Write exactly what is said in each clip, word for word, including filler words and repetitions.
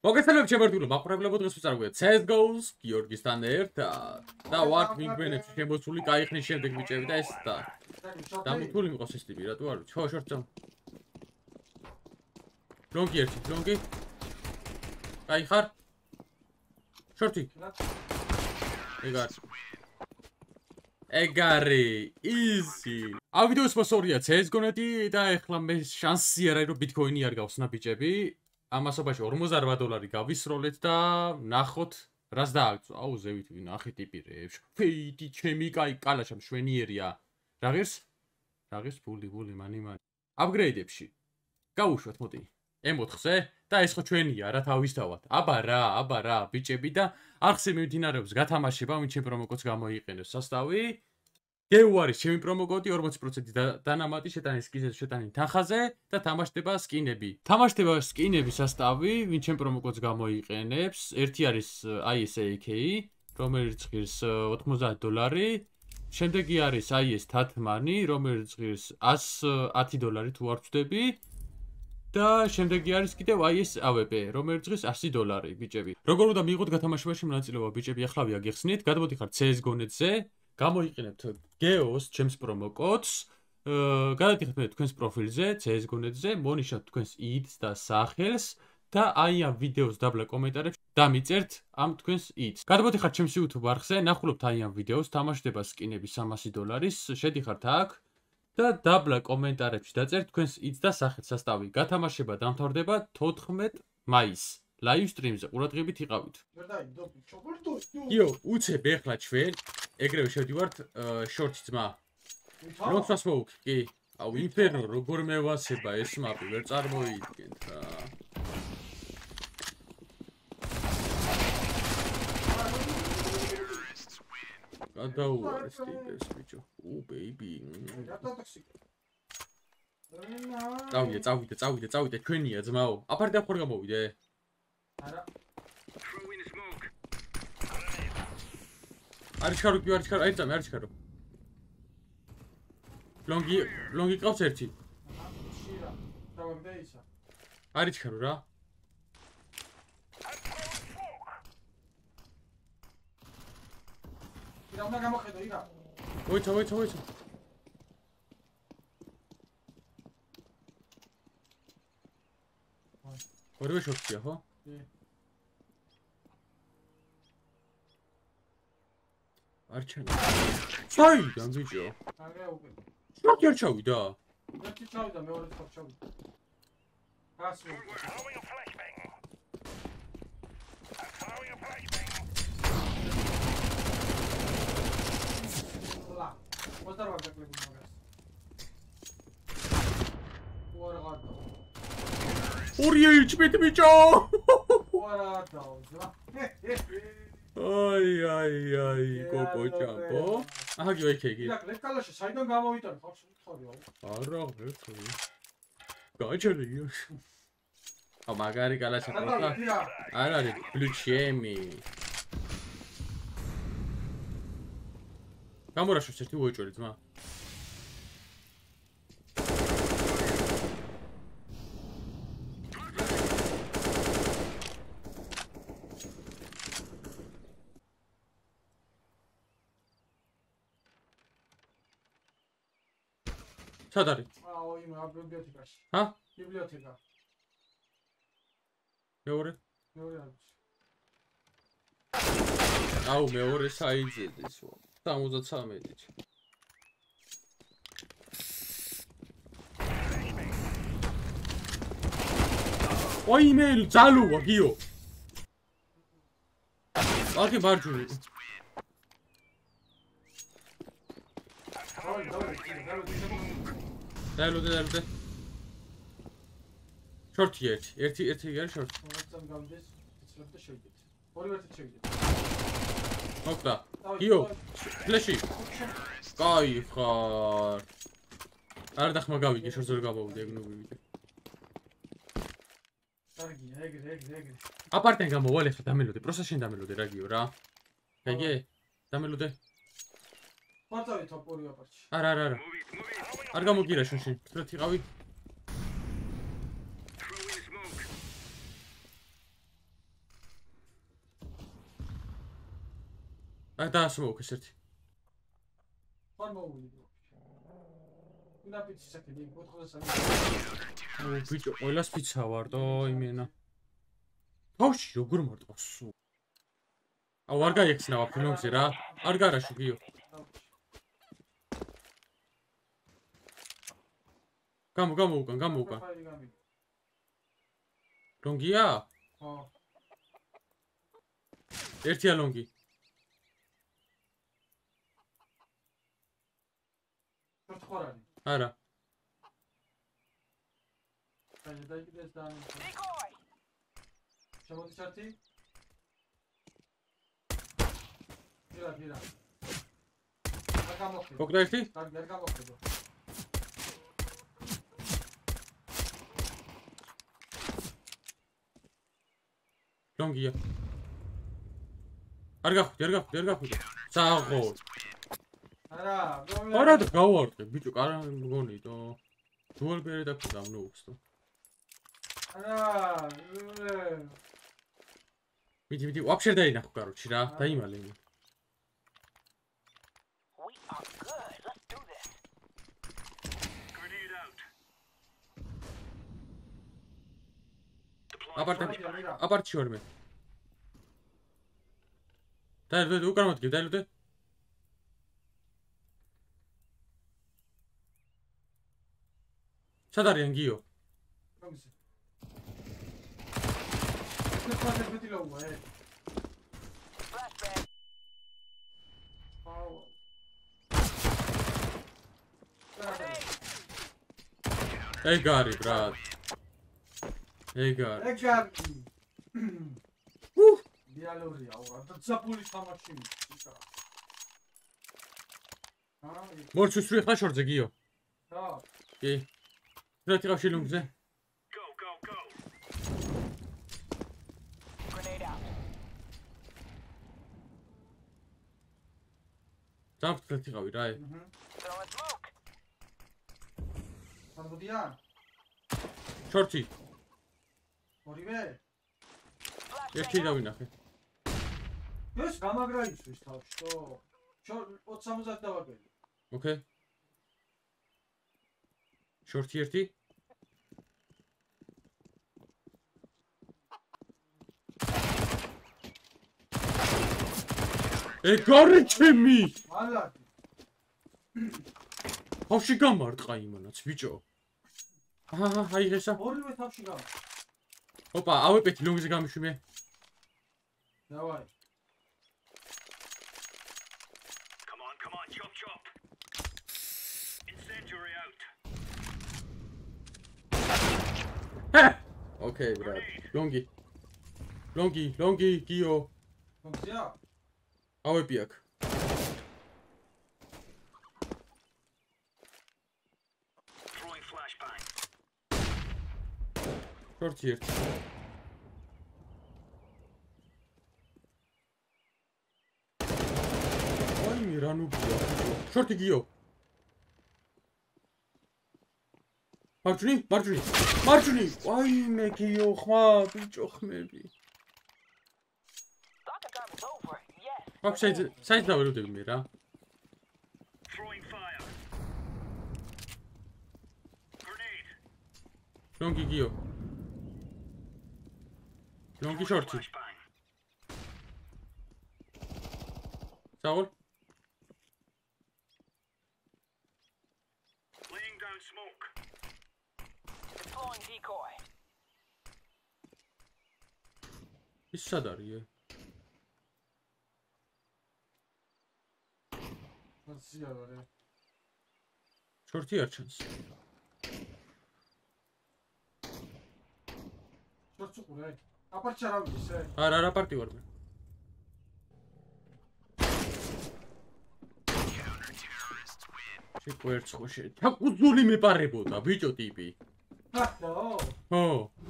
მოგესალმებით შემოერთული მაყურებლებო, დღეს ვწარვით C S G O-ს გიორგისთან ერთად და ვართ ვინგვენებში შემოსული კაი ხნის შემდეგ ბიჭები და ეს და დამუთული მიყავს ეს ტიპი, რატო არ ვიცი? ხო, შორტ წამ. ლონგი ერთი, ლონგი. კაი ხარ? შორტი. ეგარ. ეგარი, easy. ამ ვიდეოს სპონსორია C S G O-ნეტი და ეხლა მე შანსი არ არის რომ ბიტკოინი არ გავხსნა ბიჭები. ამასობაში ორმოცდაოთხ დოლარი გავისროლეთ და ნახოთ რას დააგწვა. აუ ზევით ვინახე ტიპირებს. ფეიდი ჩემი კაი კალაშა მშვენიერია. რა ღირს? რა ღირს ბული ბული მანი მანი. აპგრეიდებში. გავუშვათ მოდი. M ოთხზე და ეს ხო ჩვენია რა თავისთავად. აბა რა, აბა რა ბიჭები და არხზე მიმდინარეობს გათამაშება, ვინ ჩემ პრომოკოდს გამოიყენებს სასტავი. გეუ არის ჩემი პრომოკოდი ორმოცი პროცენტი დანამატი შეტანის სკინების შეტანის თანხაზე და თამაშდება სკინები. თამაშდება სკინების სასტავი, ვინ ჩემ პრომოკოდს გამოიყენებს. ერთი არის I S A K, რომელიც ღირს ოთხმოცდაათი დოლარი. შემდეგი არის I S Tatmani, რომელიც ღირს ათი დოლარი თუ არ ვწდები. და შემდეგი არის კიდევ I S A W P, რომელიც ღირს ასი დოლარი, ბიჭები. როგორ უნდა მიიღოთ გათამაშებაში მონაწილეობა, ბიჭები, ახლა გიხსნით, გადმოდიხართ C S G O-ნეტზე. გამოიყენებთ გეოს ჩემს პრომოკოდს. გადადიხართ მე თქვენს პროფილზე, C S G O-ნეტზე, მონიშნავთ თქვენს იდს და სახელს და აი ამ ვიდეოს დაბლა კომენტარებში დამიწერთ ამ თქვენს იდს. გადმოდიხართ ჩემს YouTube არხზე, ნახულობთ აი ამ ვიდეოს, თამაშდება სკინები სამასი დოლარის, შედიხართ აქ და დაბლა კომენტარებში დაწერთ თქვენს იდს და სახელს სასტავი. გათამაშება დამთავრდება თოთხმეტ მაისს. Live stream-ზე ყურადღებით იყავით. იო, უცებ ეხლა ჩვენ ეგრევე შევდივართ შორტი ძმა. როცას მოუქი, კი. აუ ინფერნო როგორ მევასება ეს მაპი, ვერ წარმოიდგენთ რა. გადაუარეს ტიპებს ბიჭო. უ ბეიბი. წავიდე, წავიდე, წავიდე, წავიდე, ჩვენია ძმაო. აფარდი ახორ გამოვიდე. არა. არის ხარო, კი არის ხარო, აი წამე, არის ხარო. ლონგი, ლონგი ყავს ერთი. შირა, დავაგდეისა. არის ხარო რა. ირა უნდა გამოხედო, ირა. მოიცა, მოიცა, მოიცა. ორივე შორტია, ხო? არჩენა. საიდან ბიჭო? არა უკვე. შორტი არ ჩავიდა? ერთი ჩავიდა, მეორე ხო ჩავიდა. გასულ. ლა. მოძარ ვაგაკლები მაგას. უარ გადო. ორი ეიჩ-მით ბიჭო! უარ გადავზა. აი აი აი კოკო ჭამპო. აჰა კი ვექე კი. ირაკ ლეკალაში საიდან გამოვიტანე ხარ შეხარი აუ. არა ვერცი. გაჩერია. აუ მაგარი კალაშა პროტა. არ არის ბლუჩემი. გამორაშოს ერთი უეჭველი ძმა. სად არის? აო, იმ ბიბლიოთეკაში. ჰა? ბიბლიოთეკა. მეორე? მეორე არის. აუ, მეორე საიძედეს. სამოცდათრამეტით. ой, მეილ ძალუა გიო. აქე ბარჯული. დაილოდე, დაილოდე. შორტი ერთი, ერთი, ერთი არის შორტი. მომწამ გამდეს, იცლებ და შევიდეთ. ორი ერთი შევიდეთ. მოკდა. გიო, ფლეში. კაი ხარ. არ დახმა გავიგე, შორტს ვერ გამოვიდე, ეგნური ვიდე. კარგია, ეგრე, ეგრე, ეგრე. აპარტენ გამოვალ ახლა დამელოდე, პროსა შენ დამელოდე რა გიო რა. გეგე, დამელოდე. მარტავი თოპორი აპარტში. არა, არა, არა. არ გამოგირა შენ შენ. ფრეთ იყავი. აი დაასმოუქეს ერთი. ხარ მოვიდო. უნდა პიცი საკეთე, ოთხმოცდასამი. ო ბიჭო, ყველას პიცა ვარ და იმენა. თავში როგორ მარტყავს სულ. აუ არ გაიხსნა ვაფილონგზე რა. არ გარაში გიო. გამო გამო უკან, გამო უკან. ლონგია? ხო. ერთია ლონგი. შორტ ხარ არის? არა. აი დაიგდეს და შემოდი ჩარტი? ვირა, ვირა. რა გამოხდა? გოგდა ერთი? კარგი, არ გამოხდა. ლონგია. არ გახვდი, არ გახვდი, არ გახვდი. წაღო. არა, გოლა. არა და გავარდე, ბიჭო, კარა მგონი და დუალ ბერე და ქუდა ნოუქს და. არა, მიდი, მიდი, вообще დაინახო, короче, რა, დაიმალე. აპარტა აპარტში ვარ მე. დაელოდე, უკან მოდგე, დაელოდე. სად არიან გიო? რომზე. ეს პატე მეტილოა, ე. აუ. ეგარი, ბრატ. ეგარი. ეგარი. უჰ, დიალოგია, აუ, და ზაფულის თამაში მიწა. აა, მორჩის რი ხა შორზე გიო. რა. კი. რა ტიყავ შილუნგზე? Go, go, go. Grenade out. დამფრთხილ ტიყავი რა ე. აჰა. Throwing smoke. სამბოდია? შორტი, ორივე? ერთი დავინახე. ეს გამაგრა ისვის თავში, თო. ოცი სამოცი დავაგები. ოკეი. შორტი ერთი. ეგარი ჩემი! მალაკი. თავში გამარტყა იმანაც, ბიჭო. აჰა, აი ესა. ორივე თავში გავა. ოპა, ავეპეთი ლონგზე გამიშვი მე. დავაი. Come on, come on, chop, chop. Incendiary out. ჰე! ოკეი, ბრატ. ლონგი. ლონგი, ლონგი, გიო. მომწია? ავეპი აქ. Throwing flashbang. შორტი ერთი. აი, რა ნუბია. შორტი გიო. მარჯვნი, მარჯვნი. მარჯვნი. აი, მე გიო ხმა, ბიჭო ხმები. Lock time is over. Yes. вообще, საით დაველოდები მე რა. Throwing fire. Grenade. ლონგი გიო. ლონგი შორტი. Flashbang. საულ. Laying down smoke. Deploying decoy. ის სად არის? მოცია ვარე. შორტი არ ჩანს. შორტს უყურე. აპარჩა რა ვიცი ე? არა, რა პარტი ვარ მე. შეკვერცხო შე. თაკუზული მეპარებოდა, ბიჭო ტიპი. ჰაო. ხო.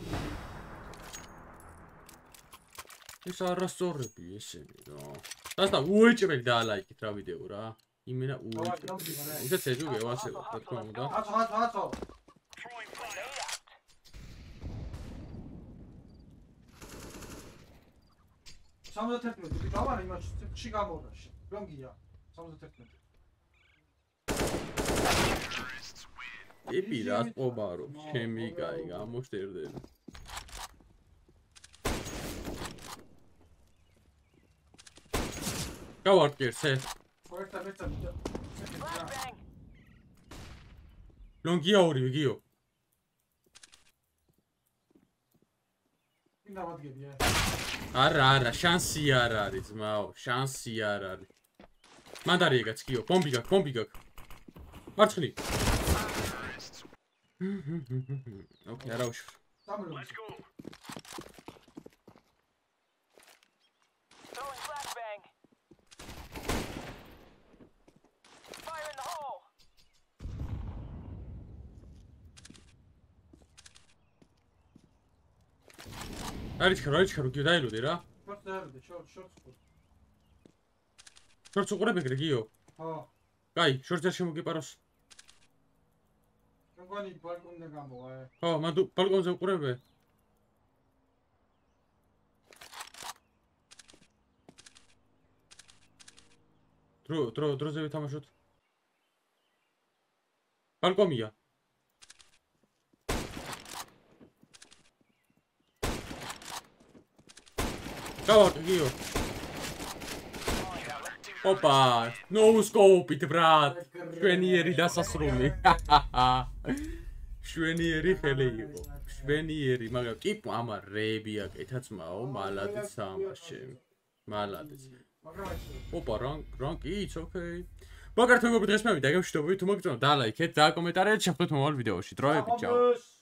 ეს არასწორები ესენი რა. დასა უეჭველი დაალაიქით რა ვიდეო რა. იმენა უეჭველი. ისე ცეჯუ გევასება, რა თქმა უნდა. აცო, აცო, აცო. Throwing fire. სამოცდაერთმეტი გავარ იმაში, ციხში გამოვდა. ლონგია. სამოცდაათი. ები რა ყობარო, ჩემი კაი, გამოშტერდები. გავარკვირცე. ხოერთა მეცა. Flashbang. ლონგია ორივე გიო. ინდა ვადგებია. არა, არა, შანსი არ არის, ძმაო, შანსი არ არის. მანდარი ეგაც გიო, ბომბი გაქვს, ბომბი გაქვს. მარცხნი. ოკეი, არა უშურ. დამრევლს. Let's go. Throwing flashbang. Fire in the hole. არის ჩქარო, არის ჩქარო, გიო დაილოდე რა. შორტ დაერდე, შორტ, შორტ. შორტს უყურებ ეგრე გიო. ხო. კაი, შორტს არ შემოგიპაროს. მგონი ბალკონიდან გამოვა. ხო, მან ბალკონზე უყურებე. დრო, დრო, დროზე ვითამაშოთ. ბალკონია. გავარკვი გიო. ოპა, ნოუსკოპით ბრატ. შვენიერი დასასრული. შვენიერი ხელი იყო. შვენიერი, მაგრამ კი ამა რეები აკეთაცმაო, მალადიც ამაშე. მალადიც. ოპა, რან, რან კი, it's okay. მაგართ მეგობრებო, დღეს მე ვიდეო შევშტობები, თუ მოგწონთ და ლაიქეთ და კომენტარით, შეხვდეთ მომავალ ვიდეოში. დროებით, ჩაო.